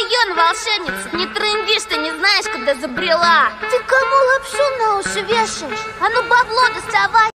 миньон, волшебница. Не трындишь, ты не знаешь, куда забрела. Ты кому лапшу на уши вешаешь? А ну бабло доставай.